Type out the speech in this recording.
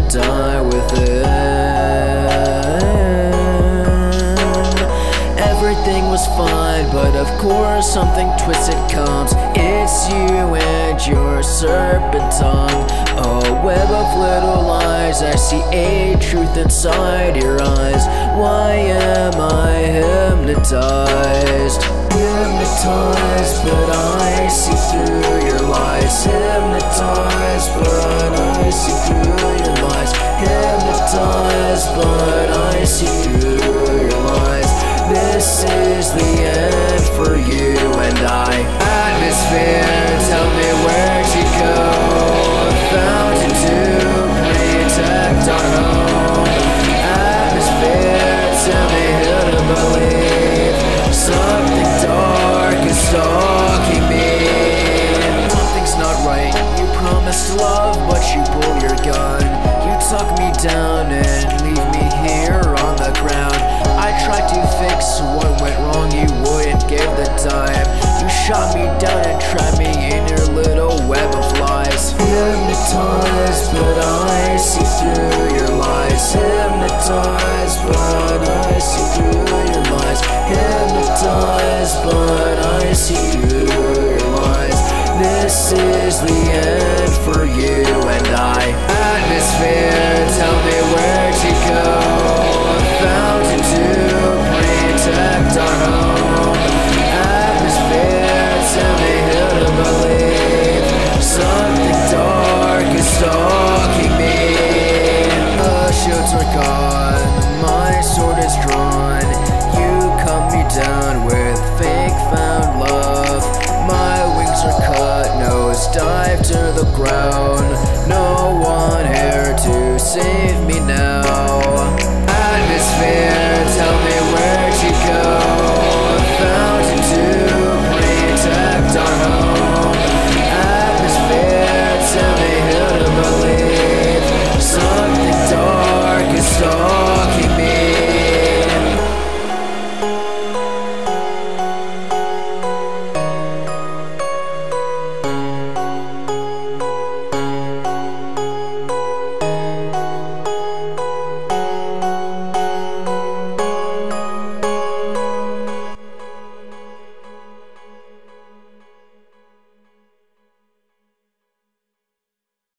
die within. Everything was fine, but of course something twisted comes. It's you and your serpent tongue, a web of little lies. I see a truth inside your eyes. Why am I hypnotized? Hypnotized, but I see through your lies. Hypnotized, but I see through your lies. Hypnotized, but I see through your lies. This is the end for you and I. Atmosphere, tell me where to go. A fountain to protect our home. Atmosphere, tell me who to believe. Something dark is stalking me. Something's not right. You promised love, but you pull your gun. You tuck me down and leave me here on the ground. I tried to fix what went wrong, you wouldn't give the time. You shot me down and trapped me in your little web of lies. Hypnotized, but I see through your lies. Hypnotized, but I see through your lies. Hypnotized, but I see through your lies. This is the end for you and I. Atmosphere, tell me where to go. A fountain to protect our home. Atmosphere, tell me who to believe. Something dark is stalking me. The shields are gone, my sword is drawn. You cut me down with fake found love. My wings are cut, nose dive to the ground.